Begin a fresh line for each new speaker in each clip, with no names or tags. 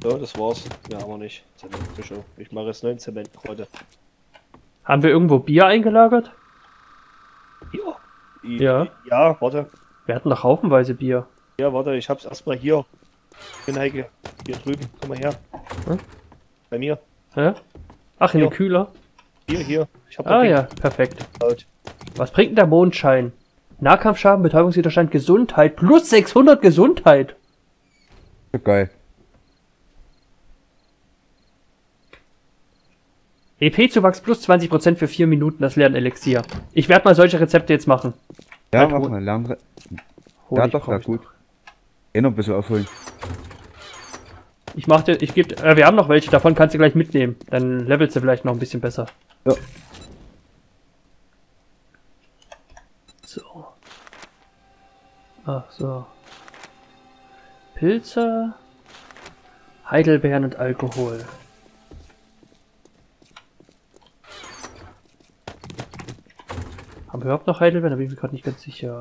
Ja, das war's. Ja, aber nicht. Zementfische. Ich mache jetzt 9 Zementkräuter.
Haben wir irgendwo Bier eingelagert?
Hier?
Ja.
Ja, warte.
Wir hatten doch haufenweise Bier.
Ja, warte, ich hab's erstmal hier. In Heike. Hier drüben. Komm mal her.
Hm?
Bei mir.
Hä? Ach, in
Ja.
den Kühler?
Hier. Ich hab
Ah
da
ja, perfekt.
gebaut.
Was bringt denn der Mondschein? Nahkampfschaden, Betäubungswiderstand, Gesundheit. Plus 600 Gesundheit.
So geil.
EP-Zuwachs plus 20% für 4 Minuten, das Lernelixier. Ich werde mal solche Rezepte jetzt machen.
Ja,
Halt,
mach
hol-
mal Lärm.
Hol
Ja,
ich,
doch,
brauch
ja,
ich
gut.
noch.
Noch ein bisschen aufholen.
Ich mach dir, wir haben noch welche, davon kannst du gleich mitnehmen. Dann levelst du vielleicht noch ein bisschen besser.
Ja.
So. Ach so. Pilze, Heidelbeeren und Alkohol. Haben wir überhaupt noch Heidelbeeren? Da bin ich mir gerade nicht ganz sicher.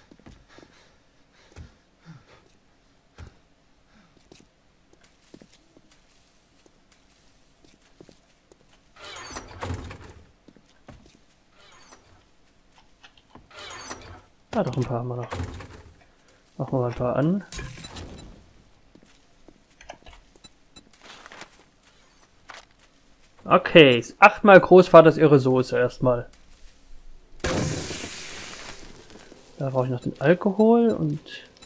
Ah, doch, ein paar haben wir noch. Machen wir mal ein paar an. Okay, 8-mal Großvaters irre Soße erstmal. Da brauche ich noch den Alkohol und...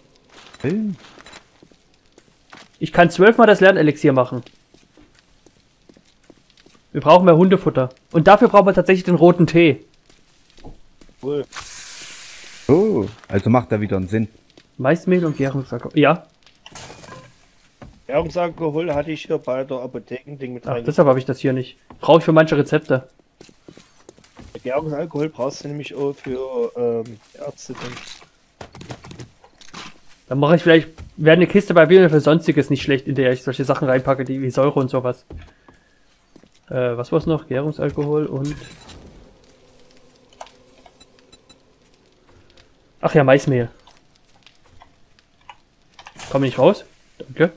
Ich kann 12-mal das Lernelixier machen. Wir brauchen mehr Hundefutter. Und dafür brauchen wir tatsächlich den roten Tee.
Cool.
Oh, also macht da wieder einen Sinn.
Maismehl und Gärungsalkohol. Ja,
Gärungsalkohol hatte ich hier bei der Apothekending mit
ach,
rein.
deshalb habe ich das hier nicht. Brauche ich für manche Rezepte.
Gärungsalkohol brauchst du nämlich auch für Ärzte.
Dann mache ich vielleicht... Wäre eine Kiste bei Bier für Sonstiges nicht schlecht, in der ich solche Sachen reinpacke, die wie Säure und sowas. Was war's noch? Gärungsalkohol und... Ach ja, Maismehl. Komm nicht raus. Danke.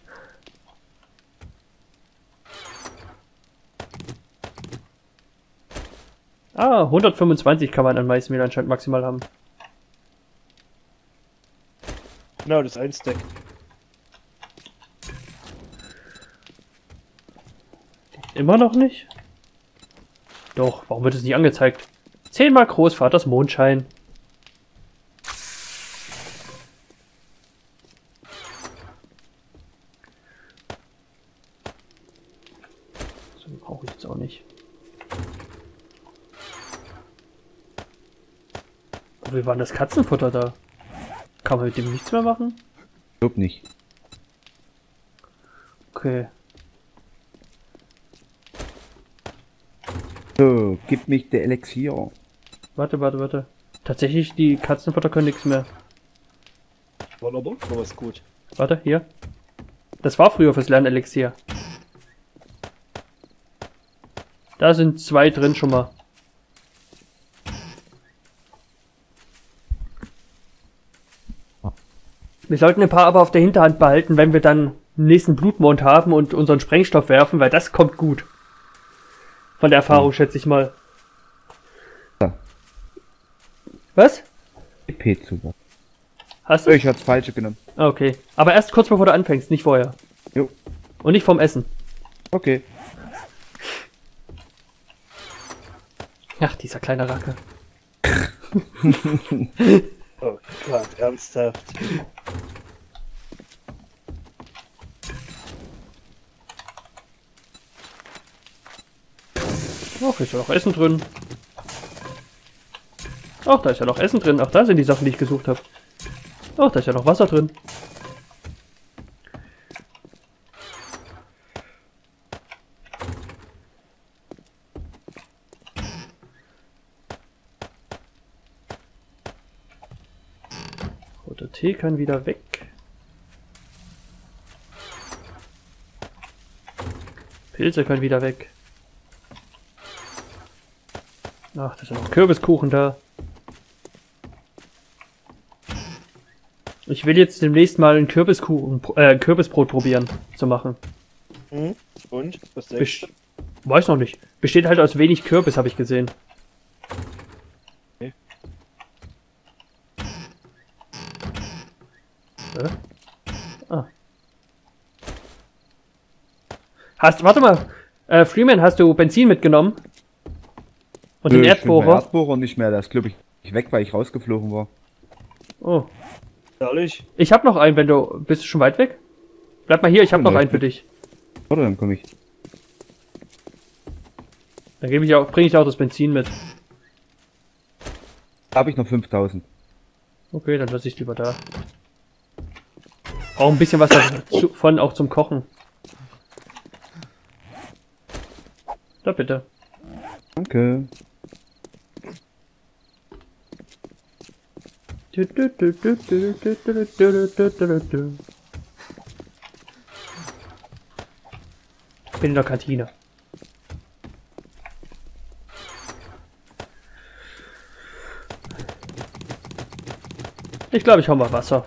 Ah, 125 kann man an Maismehl anscheinend maximal haben.
Genau, das ist ein Stack.
Immer noch nicht? Doch, warum wird es nicht angezeigt? 10-mal Großvaters Mondschein. So brauche ich jetzt auch nicht. Aber wie war denn das Katzenfutter da? Kann man mit dem nichts mehr machen?
Glaub nicht.
Okay.
So, gib mich der Elixier.
Warte. Tatsächlich, die Katzenfutter können nichts mehr.
War aber noch was gut.
Warte, hier. Das war früher fürs Lernelixier. Da sind 2 drin schon mal. Wir sollten ein paar aber auf der Hinterhand behalten, wenn wir dann den nächsten Blutmond haben und unseren Sprengstoff werfen, weil das kommt gut. Von der Erfahrung, schätze ich mal.
Ja.
Was?
EP zu.
Hast du?
Ich hab's falsche genommen.
Ah, okay. Aber erst kurz bevor du anfängst, nicht vorher.
Jo.
Und nicht vom Essen.
Okay.
Ach, dieser kleine Racke.
Oh Gott, ernsthaft.
Ach, ist ja noch Essen drin. Ach, da ist ja noch Essen drin. Ach, da sind die Sachen, die ich gesucht habe. Ach, da ist ja noch Wasser drin. Roter Tee kann wieder weg. Pilze können wieder weg. Ach, da ist ja noch Kürbiskuchen da. Ich will jetzt demnächst mal ein Kürbisbrot probieren zu machen.
Hm? Und? Was denkst du?
Weiß noch nicht. Besteht halt aus wenig Kürbis, habe ich gesehen.
Okay.
Ah. Warte mal. Freeman, hast du Benzin mitgenommen? Und den
Nö,
Erdbohrer?
Erdbohrer nicht mehr, der ist glaube ich weg, weil ich rausgeflogen war.
Oh.
Ehrlich?
Ich habe noch einen, wenn du... Bist du schon weit weg? Bleib mal hier, ich habe noch einen für dich.
Oder dann komme ich.
Dann bringe ich auch das Benzin mit.
Da habe ich noch 5000.
Okay, dann lasse ich lieber da. Auch ein bisschen was davon auch zum Kochen. Da bitte.
Danke.
Bin in der Kantine. Ich glaube, ich hau mal Wasser.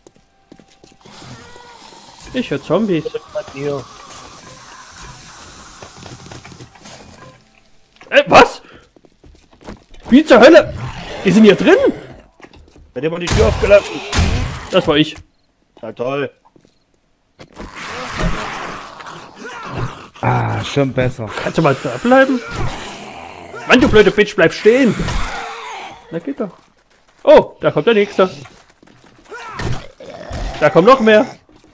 Ich höre Zombies.
Hier.
Was? Wie zur Hölle? Die sind hier drin?
Hat jemand die Tür aufgelassen?
Das war ich.
Na toll.
Ah, schon besser.
Kannst du mal da bleiben? Mann, du blöde Bitch, bleib stehen! Na geht doch. Oh, da kommt der nächste. Da kommt noch mehr.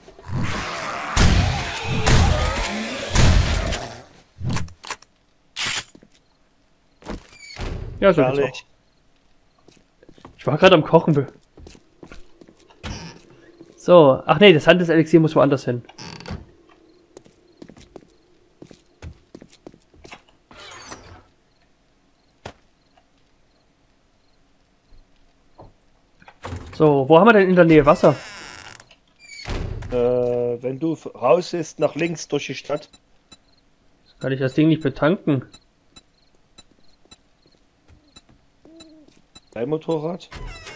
Ja, so geht's auch.
Ehrlich.
Ich war gerade am Kochen. So, ach nee, das Handelselixier muss woanders hin. So, wo haben wir denn in der Nähe Wasser?
Wenn du raus ist, nach links durch die Stadt.
Kann ich das Ding nicht betanken?
Dein Motorrad?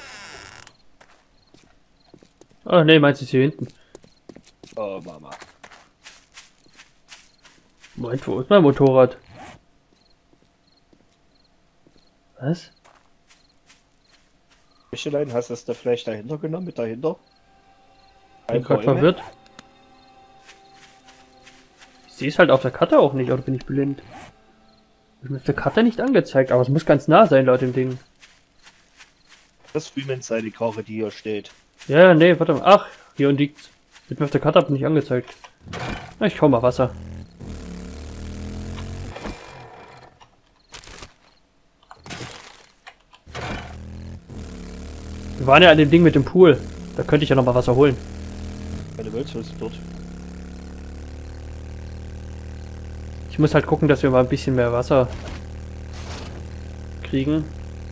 Ah, nee, meinst du ist hier hinten?
Oh, Mama.
Moment, wo ist mein Motorrad? Was?
Michelein, hast du das da vielleicht dahinter genommen, mit dahinter?
Ich bin gerade verwirrt. Ich sehe es halt auf der Karte auch nicht, oder bin ich blind? Ich mir auf der Karte nicht angezeigt, aber es muss ganz nah sein laut dem Ding.
Das ist Freeman seine Karre, die hier steht.
Ja, nee, warte mal. Ach, hier und liegt's. Wird mir auf der Karte aber nicht angezeigt. Na, ich hau mal Wasser. Wir waren ja an dem Ding mit dem Pool. Da könnte ich ja noch mal Wasser holen.
Wenn du willst, ist dort.
Ich muss halt gucken, dass wir mal ein bisschen mehr Wasser kriegen.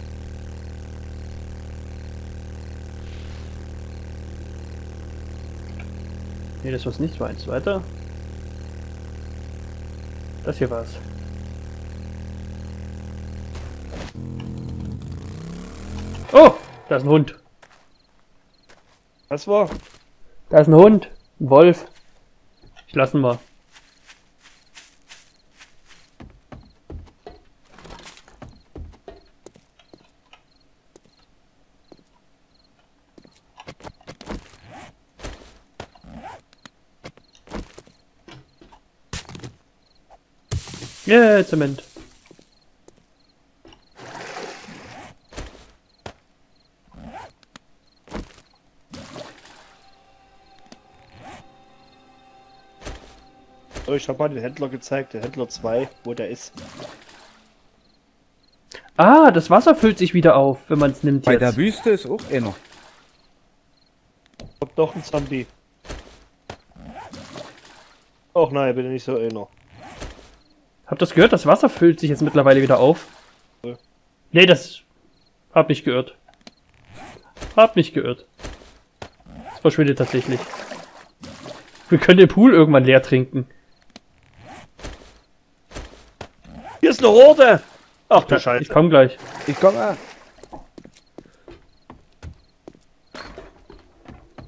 Nee, das war's nicht. Das war eins weiter. Das hier war's. Oh! Da ist ein Hund.
Was war?
Da ist ein Hund. Ein Wolf. Ich lasse ihn mal. Yeah, Zement.
So, ich habe mal den Händler gezeigt, der Händler 2, wo der ist.
Ah, das Wasser füllt sich wieder auf, wenn man es nimmt
Bei
jetzt.
der Wüste ist auch einer.
Kommt doch ein Zombie. Och nein, bitte nicht so einer.
Habt ihr das gehört? Das Wasser füllt sich jetzt mittlerweile wieder auf.
Ja.
Nee, das... Hab mich geirrt. Hab mich geirrt. Es verschwindet tatsächlich. Wir können den Pool irgendwann leer trinken.
Hier ist eine Horde! Ach du Scheiße.
Ich komm gleich.
Ich komme.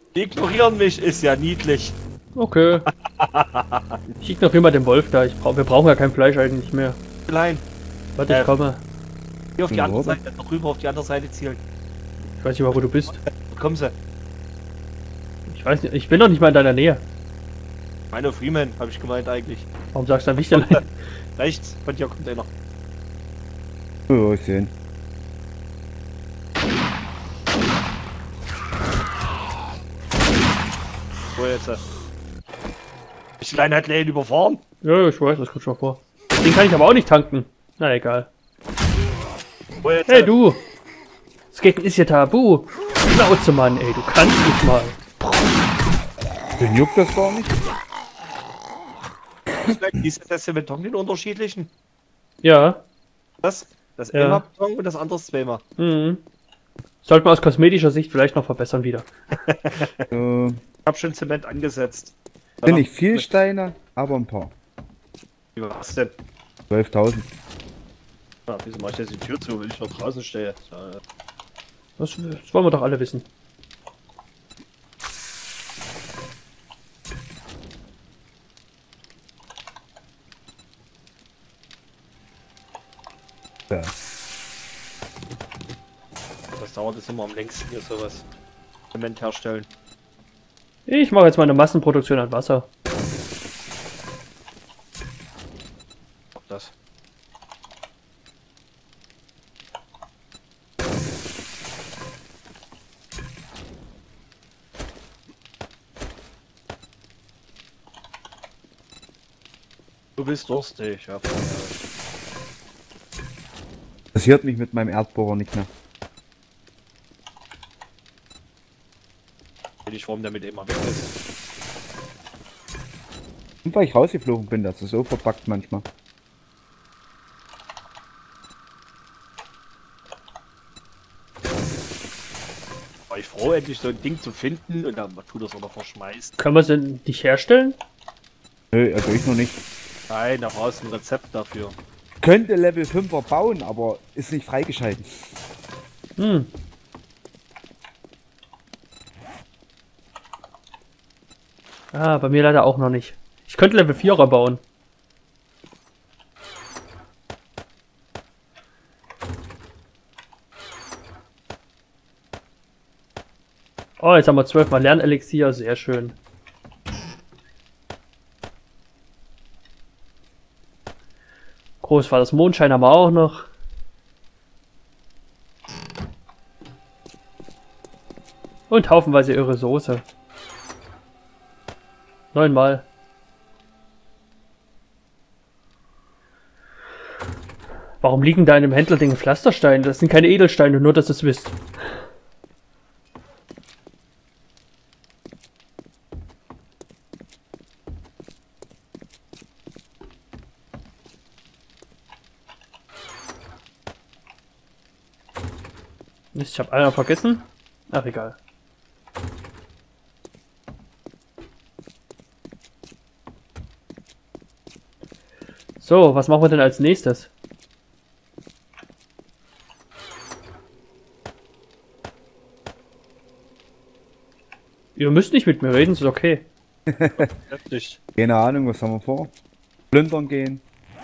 Die ignorieren mich, ist ja niedlich.
Okay. Ich ignoriere mal den Wolf da. Wir brauchen ja kein Fleisch eigentlich mehr.
Nein,
Warte, ich komme.
hier auf die
Ja,
andere
oder?
Seite, noch rüber auf die andere Seite zielen.
Ich weiß nicht mal, wo du bist.
Wo kommen sie?
Ich weiß nicht, ich bin noch nicht mal in deiner Nähe.
Meine Freeman, habe ich gemeint eigentlich.
Warum sagst du dann Wichterlein?
Rechts, von dir kommt einer.
Oh, ich sehen.
Wo jetzt? Ich Klein hat Lane überfahren.
Ja, ich weiß, das kommt schon vor. Den kann ich aber auch nicht tanken. Na egal.
Wo jetzt?
Hey du! Skaten ist ja tabu. Schnauze Mann, ey, du kannst nicht mal.
Den juckt das gar nicht.
Ist das der Beton den unterschiedlichen?
Ja.
Das
Ja.
einmal Beton und das andere zweimal.
Mhm. Sollte man aus kosmetischer Sicht vielleicht noch verbessern wieder.
Bin
Ich hab schon Zement angesetzt.
nicht viel Steine, aber ein paar.
Wie war's denn?
12.000.
Ja, wieso mach ich jetzt die Tür zu, wenn ich noch draußen stehe?
Das wollen wir doch alle wissen.
Ja.
Das dauert jetzt immer am längsten hier sowas. Zement herstellen.
Ich mache jetzt mal eine Massenproduktion an Wasser.
Das. Du bist durstig, ja.
Passiert mich mit meinem Erdbohrer nicht mehr.
Will ich, warum der mit immer weg ist.
Und weil ich rausgeflogen bin, das ist so verpackt manchmal.
War ich froh, endlich so ein Ding zu finden und dann tut das oder verschmeißt.
Können wir sie nicht herstellen?
Nö, also ich noch nicht.
Nein, da brauchst du ein Rezept dafür.
Könnte Level 5er bauen, aber ist nicht freigeschalten.
Hm. Ah, bei mir leider auch noch nicht. Ich könnte Level 4er bauen. Oh, jetzt haben wir 12 mal Lernelixier, sehr schön. Großvaters Mondschein haben wir auch noch. Und haufenweise irre Soße. 9 Mal. Warum liegen da in dem Händlerding Pflastersteine? Das sind keine Edelsteine, nur dass ihr es wisst. Mist, ich habe einer vergessen. Ach, egal. So, was machen wir denn als nächstes? Ihr müsst nicht mit mir reden, ist okay.
Heftig.
Keine Ahnung, was haben wir vor? Plündern gehen.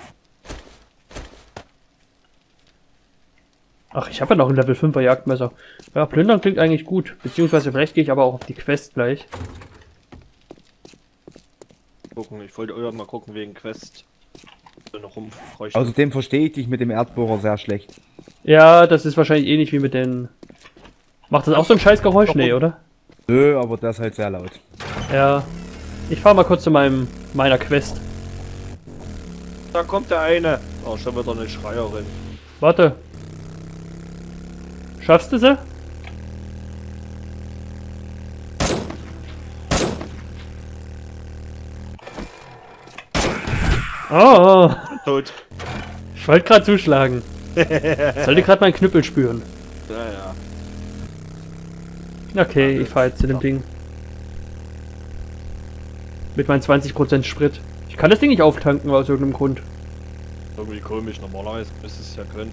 Ach, ich habe ja noch ein Level 5er Jagdmesser. Ja, plündern klingt eigentlich gut. Beziehungsweise vielleicht gehe ich aber auch auf die Quest gleich.
Gucken, ich wollte irgendwann mal gucken wegen Quest. So noch rumbräuchte.
Außerdem verstehe ich dich mit dem Erdbohrer sehr schlecht.
Ja, das ist wahrscheinlich ähnlich wie mit den... Macht das auch so ein scheiß Geräusch? Nee, oder?
Nö, aber der ist halt sehr laut.
Ja. Ich fahre mal kurz zu meiner Quest.
Da kommt der eine. Oh, schon wieder eine Schreierin.
Warte. Schaffst du sie? Oh,
Tot.
ich wollte gerade zuschlagen. Sollte gerade meinen Knüppel spüren.
Ja, ja.
Okay, ich fahre jetzt zu dem Ding. Mit meinen 20% Sprit. Ich kann das Ding nicht auftanken aus irgendeinem Grund.
Irgendwie komisch, normalerweise müsste es ja können.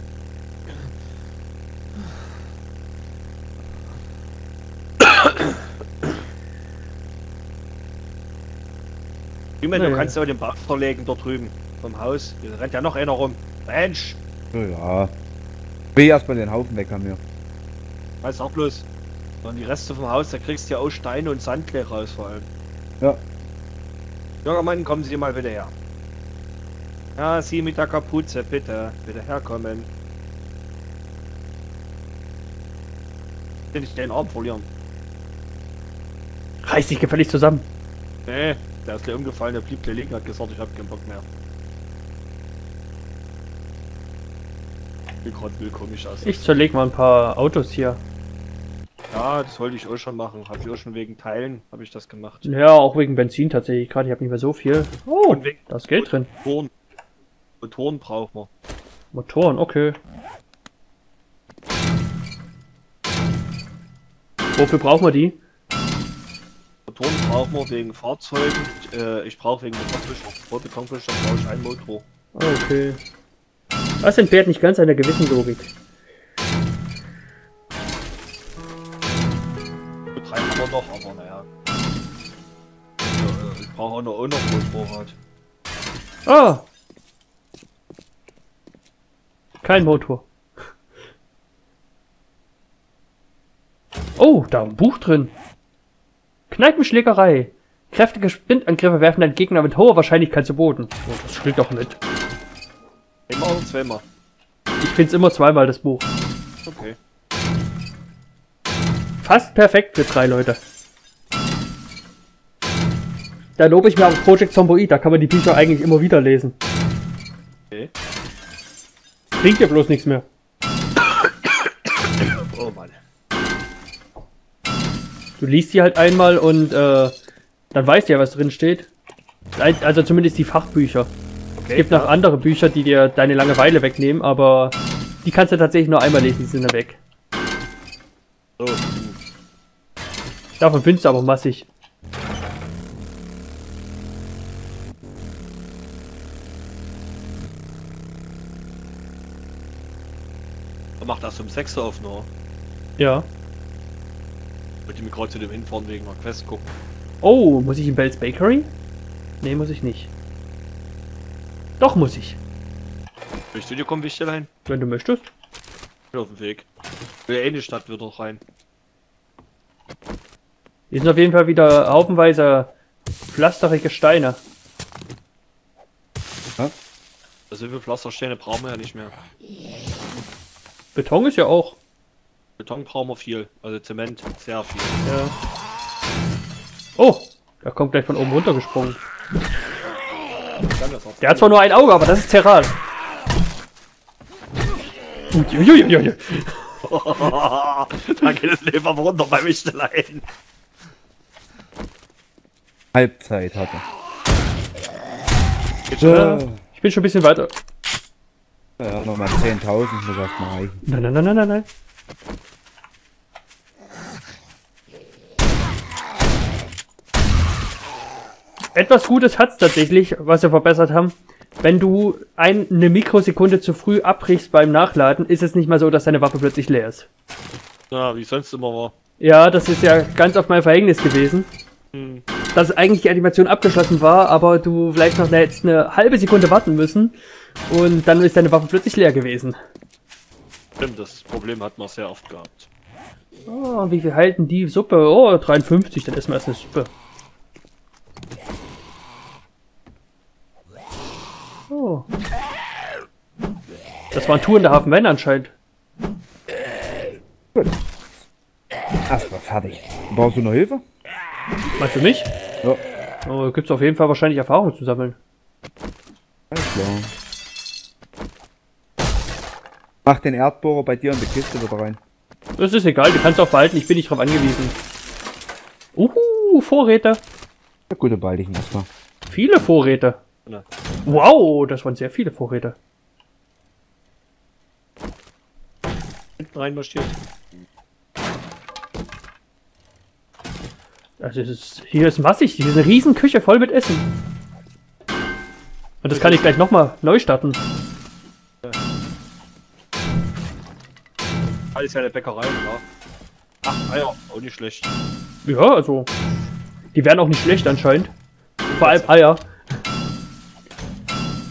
Ich meine, du
Naja.
kannst ja auch den Bach verlegen dort drüben vom Haus. Da rennt ja noch einer rum. Mensch!
Ja. Will erstmal den Haufen weg haben wir.
Weiß auch bloß. Und die Reste vom Haus, da kriegst du ja auch Steine und Sandklee raus vor allem.
Ja.
Junger Mann, kommen Sie mal bitte her. Ja, Sie mit der Kapuze, bitte. Bitte herkommen. Ich will nicht den Arm verlieren.
Reiß dich gefällig zusammen.
Nee, der ist gleich umgefallen, der blieb gleich liegen, hat gesagt, ich hab keinen Bock mehr. Sieht gerade komisch aus.
Ich zerleg mal ein paar Autos hier.
Ja, das wollte ich auch schon machen. Hab ich auch schon wegen Teilen, habe ich das gemacht.
Ja, auch wegen Benzin tatsächlich. Gerade ich habe nicht mehr so viel. Oh,
Und wegen
da ist Geld drin.
Motoren brauchen wir.
Motoren, okay. Wofür brauchen wir die?
Motoren brauchen wir wegen Fahrzeugen. Ich brauche wegen Betonfischer brauche ich einen Motor.
Okay. Das entbehrt nicht ganz einer gewissen Logik.
Gut, 3 haben wir noch, aber naja. Ich brauche auch noch Motorrad.
Ah! Kein Motor. Oh, da ein Buch drin. Kneipenschlägerei. Kräftige Sprintangriffe werfen deinen Gegner mit hoher Wahrscheinlichkeit zu Boden. Oh, das spielt doch mit.
Immer oder zweimal?
Ich find's immer zweimal, das Buch.
Okay.
Fast perfekt für 3 Leute. Da lobe ich mir auf Project Zomboid, da kann man die Bücher eigentlich immer wieder lesen.
Okay.
Bringt ja bloß nichts mehr.
Oh Mann.
Du liest sie halt einmal und dann weißt du ja, was drin steht. Also zumindest die Fachbücher.
Okay.
Es gibt noch andere Bücher, die dir deine Langeweile wegnehmen, aber die kannst du tatsächlich nur einmal lesen, die sind dann weg.
So.
Davon findest du aber massig.
Er macht das um 6 Uhr auf nur.
Ja.
Wollte ich mir gerade zu dem hinfahren wegen einer Quest gucken.
Oh, muss ich in Bell's Bakery? Nee, muss ich nicht. Doch, muss ich.
Willst du dir kommen, Wichtelein?
Wenn du möchtest.
Ich bin auf dem Weg. Will ja eh in die Stadt wieder rein.
Hier sind auf jeden Fall wieder haufenweise pflasterige Steine.
Also viele Pflastersteine brauchen wir ja nicht mehr.
Beton ist ja auch.
Beton brauchen wir viel. Also Zement sehr viel.
Ja. Oh, da kommt gleich von oben runtergesprungen. Der hat zwar nur ein Auge, aber das ist Terran. Uiuiuiui.
Da geht das Leben aber runter bei Wichtelein.
Halbzeit hatte.
Ja, ich bin schon ein bisschen weiter.
Ja, nochmal 10.000 muss erstmal reichen.
Nein, nein, nein, nein, nein, nein. Etwas Gutes hat's tatsächlich, was wir verbessert haben. Wenn du eine Mikrosekunde zu früh abbrichst beim Nachladen, ist es nicht mal so, dass deine Waffe plötzlich leer ist.
Ja, wie sonst immer war.
Ja, das ist ja ganz oft mein Verhängnis gewesen. Dass eigentlich die Animation abgeschlossen war, aber du vielleicht noch jetzt eine halbe Sekunde warten müssen und dann ist deine Waffe plötzlich leer gewesen.
Stimmt, das Problem hat man sehr oft gehabt.
Oh, wie viel halten die Suppe? Oh, 53, dann essen wir erst eine Suppe. Oh. Das war ein Tour in der Hafenwende anscheinend.
Gut. Erstmal fertig. Brauchst du noch Hilfe?
Meinst du mich?
Ja.
Oh, gibt's auf jeden Fall wahrscheinlich Erfahrung zu sammeln.
Alles klar. Mach den Erdbohrer bei dir in die Kiste wieder rein.
Das ist egal, du kannst auch behalten, ich bin nicht drauf angewiesen. Vorräte.
Ja gut, dann behalte ich ihn erstmal.
Viele Vorräte.
Ja.
Wow, das waren sehr viele Vorräte.
Hinten rein marschiert.
Also hier ist massig, hier ist eine riesen Küche voll mit Essen. Und das kann ich gleich nochmal neu starten.
Alles ja eine Bäckerei, klar. Ach, Eier, auch nicht schlecht.
Ja, also die wären auch nicht schlecht anscheinend. Vor allem Eier.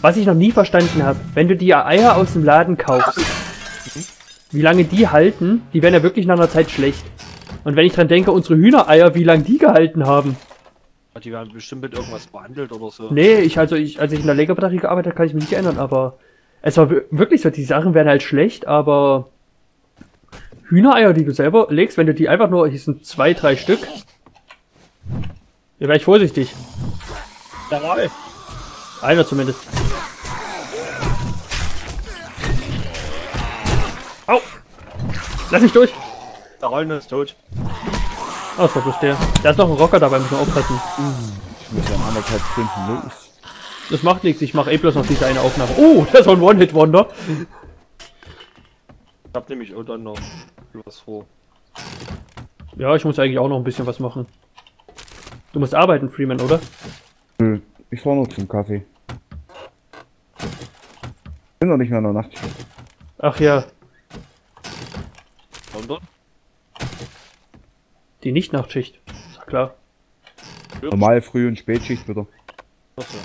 Was ich noch nie verstanden habe, wenn du die Eier aus dem Laden kaufst, wie lange die halten, die werden ja wirklich nach einer Zeit schlecht. Und wenn ich dran denke, unsere Hühnereier, wie lange die gehalten haben.
Die werden bestimmt mit irgendwas behandelt oder so.
Nee, als ich in der Lego-Batterie gearbeitet habe, kann ich mich nicht erinnern, aber es war wirklich so, die Sachen werden halt schlecht, aber Hühnereier, die du selber legst, wenn du die einfach nur, hier sind 2, 3 Stück, ja, wäre ich vorsichtig.
Jawohl.
Einer zumindest. Au! Lass mich durch!
Der Rollen ist tot.
Oh, das war bloß der. Da ist noch ein Rocker dabei, müssen wir aufpassen.
Ich muss ja in 1,5 Stunden los.
Das macht nichts, ich mache eh bloß noch diese eine Aufnahme. Oh, das ist ein One-Hit-Wonder.
Ich hab nämlich auch dann noch was vor.
Ja, ich muss eigentlich auch noch ein bisschen was machen. Du musst arbeiten, Freeman, oder?
Nö, ich fahr nur zum Kaffee. Bin noch nicht mehr in der Nacht.
Ach ja,
Und
die Nicht-Nachtschicht. Ist ja klar.
Normal Früh- und Spätschicht wieder.
Achso.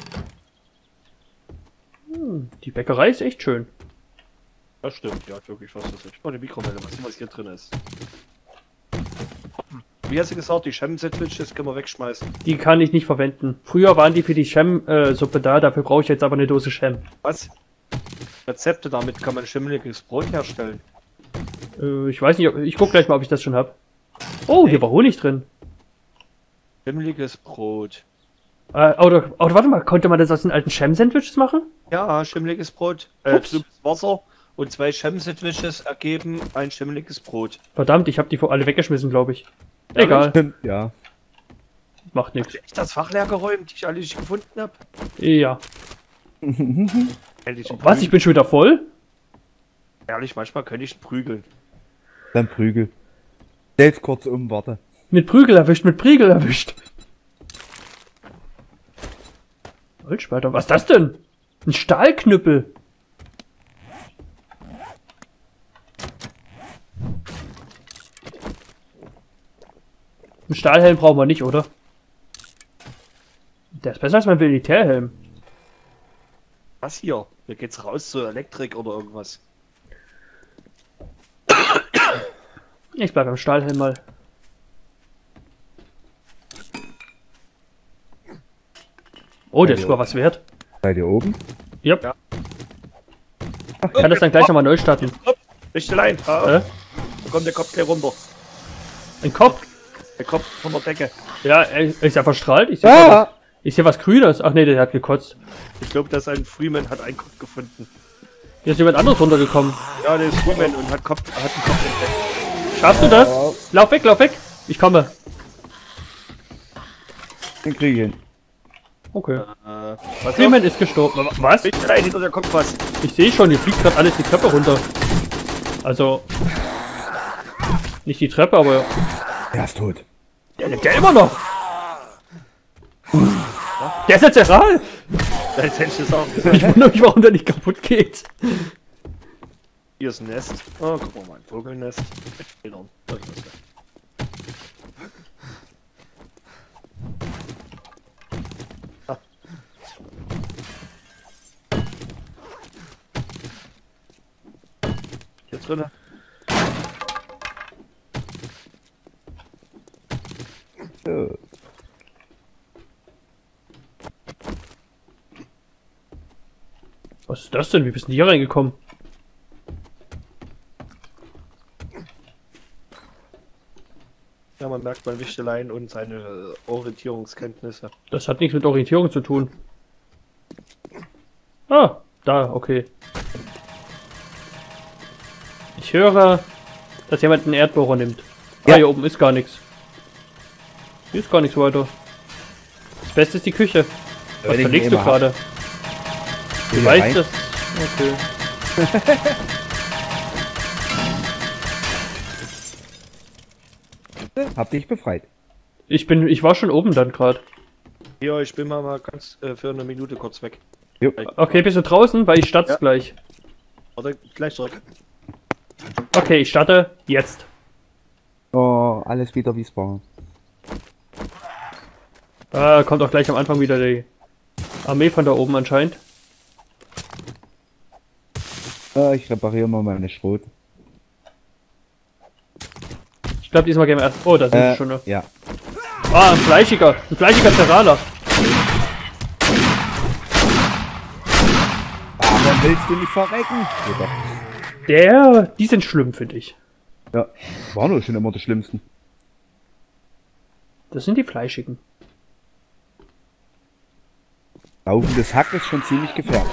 Die Bäckerei ist echt schön.
Das stimmt, ja, wirklich was das ist. Ich brauche eine Mikrowelle, mal sehen, was hier drin ist. Wie hast du gesagt, die Shem-Sandwiches können wir wegschmeißen.
Die kann ich nicht verwenden. Früher waren die für die Shem-Suppe da, dafür brauche ich jetzt aber eine Dose Shem.
Was? Rezepte, damit kann man schimmeliges Brot herstellen.
Ich weiß nicht, ich guck gleich mal, ob ich das schon habe. Oh, hier war Honig drin.
Schimmeliges Brot.
Oder warte mal, konnte man das aus den alten Shem-Sandwiches machen?
Ja, schimmeliges Brot.
Ups.
Trübes Wasser und 2 Shem-Sandwiches ergeben ein schimmeliges Brot.
Verdammt, ich habe die alle weggeschmissen, glaube ich. Egal,
Stimmt, ja.
macht nichts.
Echt das Fach leer geräumt, die ich alle nicht gefunden habe?
Ja.
Ehrlich,
Was, ich bin schon wieder voll?
Ehrlich, manchmal könnte ich ihn prügeln.
Dann Prügel. Stell's kurz um, warte.
Mit Prügel erwischt, mit Priegel erwischt. Holzspalter, was ist das denn? Ein Stahlknüppel. Einen Stahlhelm brauchen wir nicht, oder? Der ist besser als mein Militärhelm.
Was hier? Hier geht's raus zur Elektrik oder irgendwas.
Ich bleib beim Stahlhelm mal. Oh, der ist sogar was wert.
Seid ihr oben?
Yep.
Ja.
Ich kann das dann gleich nochmal neu starten.
Richtelein, da kommt der Kopf gleich runter.
Ein Kopf?
Der Kopf von der Decke.
Ja, ist ja verstrahlt. Ich sehe was Grünes. Ach nee, der hat gekotzt.
Ich glaube, dass ein Freeman hat einen Kopf gefunden.
Hier ist jemand anderes runtergekommen.
Ja, der ist Freeman und hat einen Kopf entdeckt.
Schaffst du das? Lauf weg, lauf weg. Ich komme.
Den krieg ich hin.
Okay.
Was
Freeman ist gestorben. Was?
Richtelein, hinter der kommt was.
Ich sehe schon, hier fliegt gerade alles die Treppe runter. Also. Nicht die Treppe, aber.
Er ist tot.
Der lebt ja immer noch. Der ist jetzt Zeral.
Das hätte ich das auch
Ich
gesagt.
wundere mich, warum der nicht kaputt geht.
Hier ist ein Nest. Oh, guck mal, ein Vogelnest. Mit Federn. Das ist das. Ah. Hier drinne.
So.
Was ist das denn? Wie bist du denn hier reingekommen?
Ja, man merkt bei Wichtelein und seine Orientierungskenntnisse.
Das hat nichts mit Orientierung zu tun. Ah, da, okay. Ich höre, dass jemand einen Erdbohrer nimmt. Ah,
Ja.
hier oben ist gar nichts. Hier ist gar nichts weiter. Das Beste ist die Küche. Was
Wenn ich
verlegst
ihn
du
immer
gerade? Du
Hier
weißt
rein.
das. Okay.
Hab dich befreit.
Ich war schon oben dann gerade.
Ja, ich bin mal ganz für eine Minute kurz weg.
Jo.
Okay, bist du draußen? Weil ich starte
Ja.
gleich.
Warte, gleich zurück.
Okay, ich starte jetzt.
Oh, alles wieder wie es war.
Kommt auch gleich am Anfang wieder die Armee von da oben anscheinend.
Ja, ich repariere mal meine Schrot.
Ich glaube, diesmal gehen wir erst. Oh, da sind schon noch.
Ja.
Ah, ein fleischiger Terraner.
Aber willst du nicht verrecken? Oder?
Die sind schlimm, finde ich.
Ja, war nur schon immer der Schlimmsten.
Das sind die fleischigen.
Laufendes Hack ist schon ziemlich gefährlich.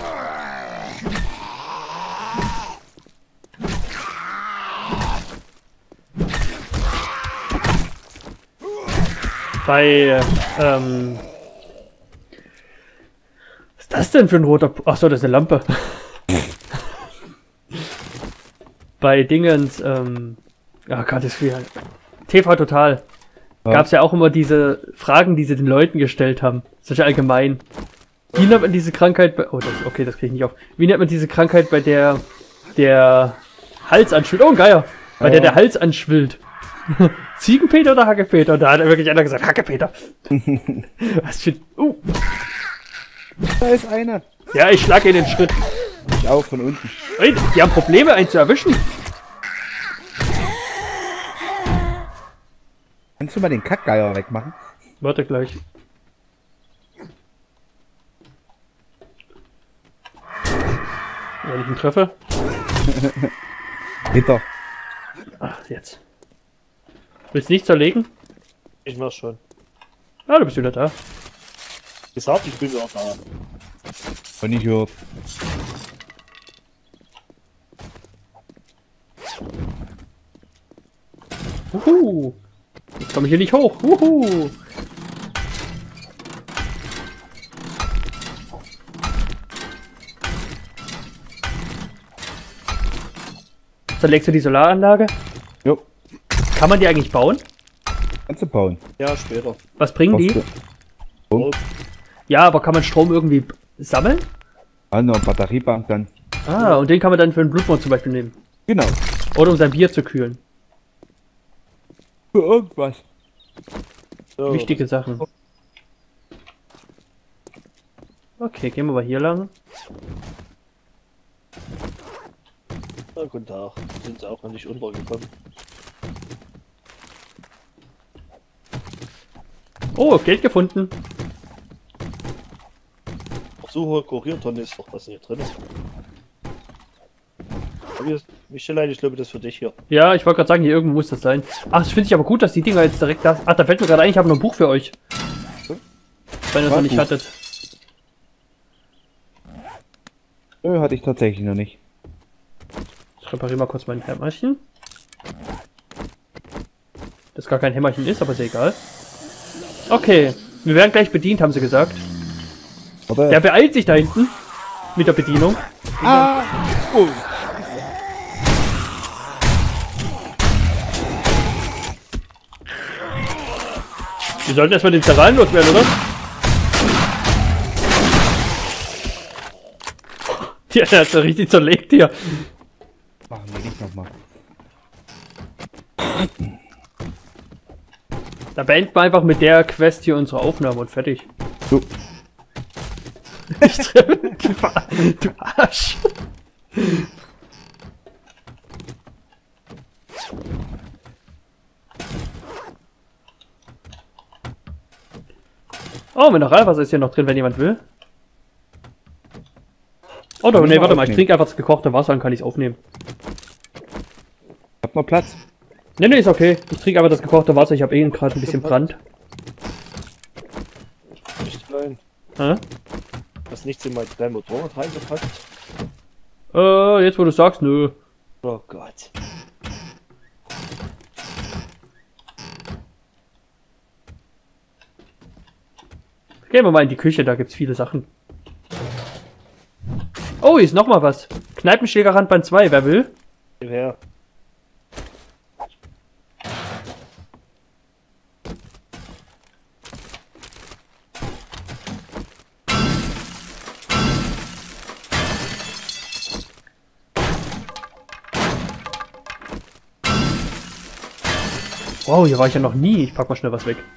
Bei, was ist das denn für ein roter... Achso, das ist eine Lampe. Bei Dingens, oh Gott, das ist wie... TV Total.
Ja.
Gab es ja auch immer diese Fragen, die sie den Leuten gestellt haben. Solche allgemein. Wie nennt man diese Krankheit bei... Oh, das kriege ich nicht auf. Wie nennt man diese Krankheit, bei der Hals anschwillt? Oh, ein Geier. Bei der Hals anschwillt. Ziegenpeter oder Hackepeter? Und da hat wirklich einer gesagt, Hackepeter. Was für...
Da ist einer.
Ja, ich schlage in den Schritt.
Ich auch von unten.
Ey, die haben Probleme, einen zu erwischen.
Kannst du mal den Kackgeier wegmachen?
Warte gleich. Wenn ich ihn treffe.
Bitter.
Ach, jetzt. Willst du nicht zerlegen?
Ich mach's schon.
Ah, du bist wieder da.
Gesagt, ich bin auch da.
Von ich gehört.
Uhu. Jetzt komme ich hier nicht hoch. Uhu. Zerlegst du die Solaranlage?
Jo.
Kann man die eigentlich bauen?
Kannst du bauen.
Ja, später.
Was bringen die?
Oh.
Ja, aber kann man Strom irgendwie sammeln?
An der Batteriebank dann.
Ah, und den kann man dann für einen Blutmond zum Beispiel nehmen.
Genau.
Oder um sein Bier zu kühlen.
Für irgendwas.
So.
Wichtige Sachen. Okay, gehen wir mal hier lang.
Ja, guten Tag. Sind sie auch noch nicht untergekommen.
Oh, Geld gefunden.
Suche Kuriertonne ist doch was hier drin ist. Michelle, ich glaube, das ist für dich hier.
Ja, ich wollte gerade sagen, hier irgendwo muss das sein. Ach, das finde ich aber gut, dass die Dinger jetzt direkt da... Ach, da fällt mir gerade ein, ich habe noch ein Buch für euch. Wenn ihr es noch nicht hattet.
Nö, hatte ich tatsächlich noch nicht.
Ich repariere mal kurz mein Hämmerchen. Das gar kein Hämmerchen ist, aber ist ja egal. Okay, wir werden gleich bedient, haben sie gesagt.
Aber
Der beeilt sich da hinten mit der Bedienung.
oh.
Wir sollten erstmal den Terran loswerden, oder? Der hat so richtig zerlegt hier.
Machen wir nicht nochmal.
Da beenden wir einfach mit der Quest hier unsere Aufnahme und fertig.
So.
Ich treffe du Arsch. Oh, Mineralwasser ist hier noch drin, wenn jemand will. Oh, doch, nee, warte mal, ich trinke einfach das gekochte Wasser und kann ich es aufnehmen.
Ich hab noch Platz.
Nee, nee, ist okay. Ich trinke einfach das gekochte Wasser, ich habe eh gerade ein bisschen Brand.
Nicht klein.
Hä?
Hast nichts in mein kleines Motorrad reingepackt?
Jetzt wo du sagst, nö.
Oh Gott.
Gehen wir mal in die Küche, da gibt's viele Sachen. Oh, hier ist noch mal was. Kneipenschläger Handband 2, wer will?
Gib her.
Wow, hier war ich ja noch nie. Ich pack mal schnell was weg.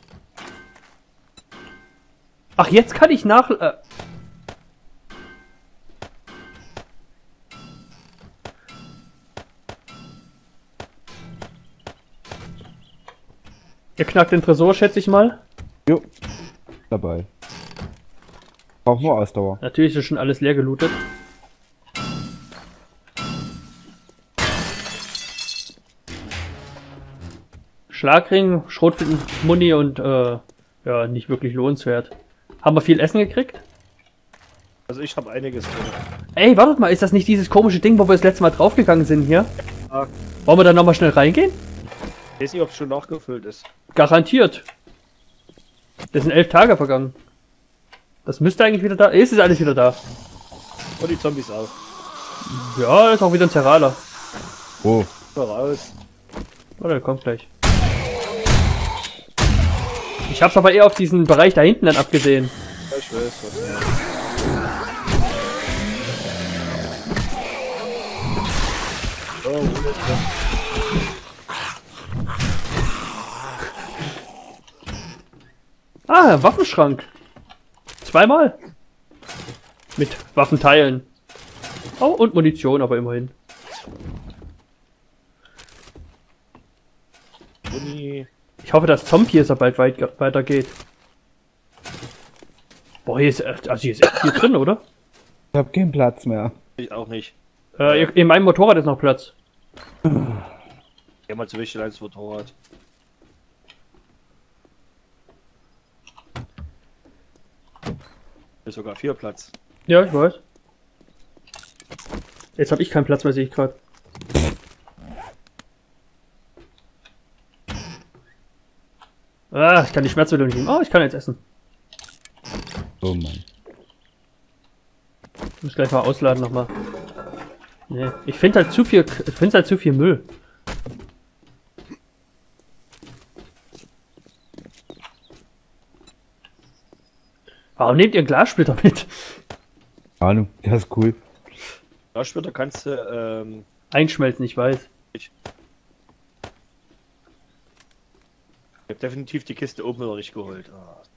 Ach, jetzt kann ich Ihr knackt den Tresor, schätze ich mal.
Jo. Dabei. Braucht nur Ausdauer.
Natürlich ist schon alles leer gelootet. Schlagring, Schrotflinten, Muni und ja, nicht wirklich lohnenswert. Haben wir viel Essen gekriegt?
Also ich habe einiges drin.
Ey, wartet mal, ist das nicht dieses komische Ding, wo wir das letzte Mal draufgegangen sind hier?
Ah,
Wollen wir da nochmal schnell reingehen?
ich weiß nicht, ob es schon nachgefüllt ist.
Garantiert. Das sind 11 Tage vergangen. Das müsste eigentlich wieder da. Ist alles wieder da.
Und die Zombies auch.
Ja, ist auch wieder ein Terraler.
Oh.
Voraus.
Oh, der kommt gleich. Ich hab's aber eher auf diesen Bereich da hinten dann abgesehen.
Ja, ich weiß, was oh,
Ah, Waffenschrank. Zweimal. Mit Waffenteilen. Oh, und Munition, aber immerhin.
Uni.
Ich hoffe, dass Zombie bald weitergeht. Boah, hier ist echt viel drin, oder?
Ich hab keinen Platz mehr.
Ich auch nicht.
In meinem Motorrad ist noch Platz.
Geh mal zu wichtig als Motorrad. Ist sogar 4 Platz.
Ja, ich weiß. Jetzt habe ich keinen Platz mehr, sehe ich gerade. Ah, ich kann die Schmerzmittel nicht nehmen. Oh, ich kann jetzt essen.
Oh Mann.
Ich muss gleich mal ausladen nochmal. Nee, ich finde halt zu viel Müll. Warum nehmt ihr einen Glassplitter mit?
Ahnung, das ist cool.
Da später kannst du,
Einschmelzen, ich weiß.
ich habe definitiv die Kiste oben noch nicht geholt. Ah.